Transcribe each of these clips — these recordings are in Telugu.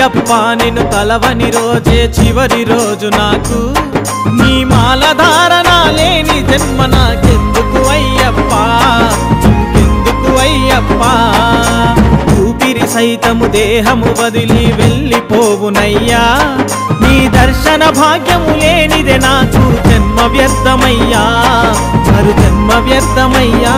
అయ్యప్ప నిన్ను తలవని రోజే చివరి రోజు నాకు నీ మాల ధారణ లేని జన్మ నాకెందుకు అయ్యప్ప ఇంకెందుకు అయ్యప్ప ఊపిరి సైతము దేహము వదిలి వెళ్ళిపోవునయ్యా నీ దర్శన భాగ్యము లేనిదే నాకు జన్మ వ్యర్థమయ్యా మరు జన్మ వ్యర్థమయ్యా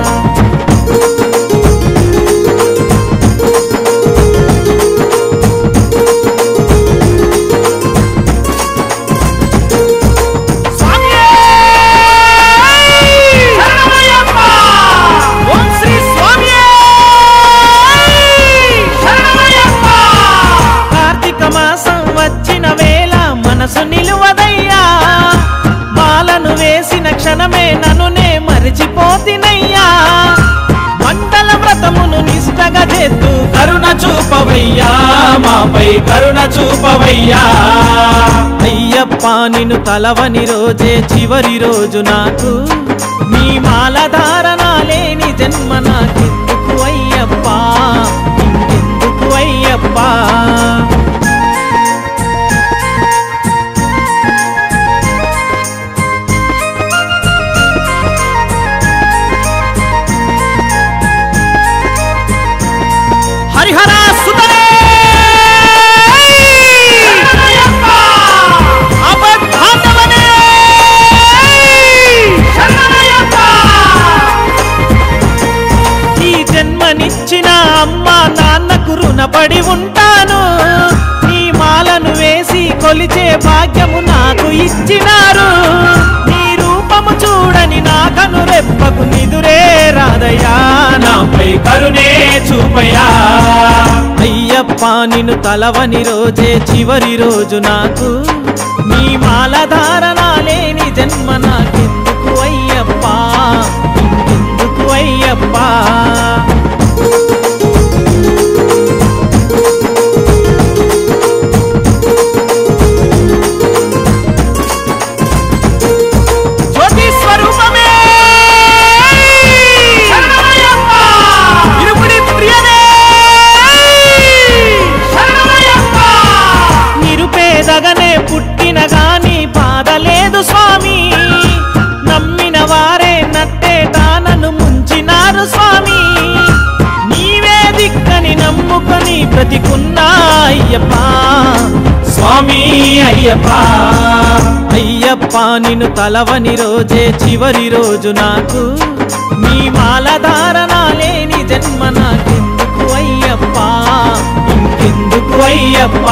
నిలువదయ్యా మాలను వేసిన క్షణమే నన్నునే మరిచిపోతినయ్యా మండల వ్రతమును నిష్టగా చేస్తూ కరుణ చూపవయ్యా మాపై కరుణ చూపవయ్యా అయ్యప్ప నిన్ను తలవని రోజే చివరి రోజు నాకు నీ మాల ధారణ లేని జన్మ నాకెందుకు అయ్యప్ప ఇంకెందుకు అయ్యప్ప నిచ్చిన అమ్మా నాన్నకు రుణపడి ఉంటాను నీ మాలను వేసి కొలిచే భాగ్యము నాకు ఇచ్చినారు నీ రూపము చూడని నా కను రెప్పకు నిదురే రాదయ్యా నాపై కరుణే చూపయ్యా అయ్యప్ప నిన్ను తలవని రోజే చివరి రోజు నాకు నీ మాల ధారణ లేని జన్మ నాకెందుకు అయ్యప్ప ఇంకెందుకు అయ్యప్ప నిరుపేదగానే పుట్టిన గాని బాధ లేదు స్వామి నమ్మిన వారే నట్టేటా నన్ను ముంచినారు స్వామి నీవే దిక్కని నమ్ముకొని బ్రతికున్నా అయ్యప్ప స్వామి అయ్యప్ప అయ్యప్ప నిన్ను తలవని రోజే చివరి రోజు నాకు నీ మాల ధారణ లేని జన్మ నాకెందుకు అయ్యప్ప ఇంకెందుకు అయ్యప్ప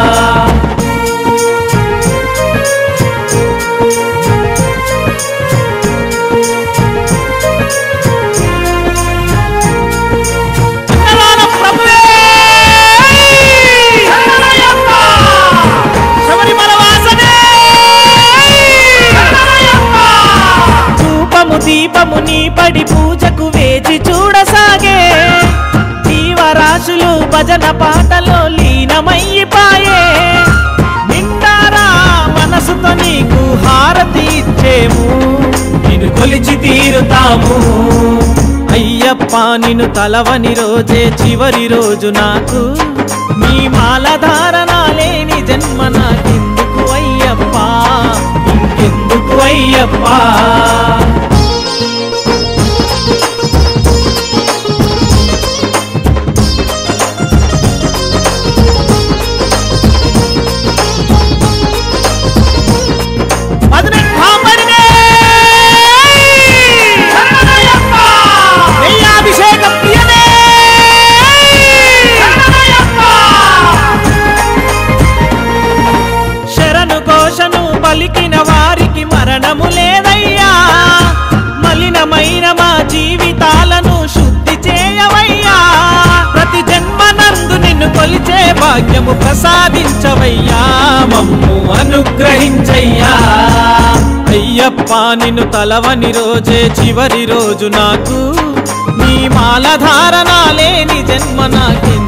దీపము నీ పడి పూజకు వేచి చూడసాగే జీవరాశులు భజన పాటలో లీనమయ్యిపాయే నిండారా మనసుతో నీకు హారతి ఇచ్చేము నిన్ను కొలిచి తీరుతాము అయ్యప్ప నిన్ను తలవని రోజే చివరి రోజు నాకు నీ మాల ధారణ లేని జన్మ నాకెందుకు అయ్యప్ప ఇంకెందుకు అయ్యప్ప పలికిన వారికి మరణము లేదయ్యా మలినమైన మా జీవితాలను శుద్ధి చేయవయ్యా ప్రతి జన్మనందు నిన్ను కొలిచే భాగ్యము ప్రసాదించవయ్యా మమ్ము అనుగ్రహించయ్యా అయ్యప్ప నిన్ను తలవని రోజే చివరి రోజు నాకు నీ మాల ధారణ లేని జన్మ నాకు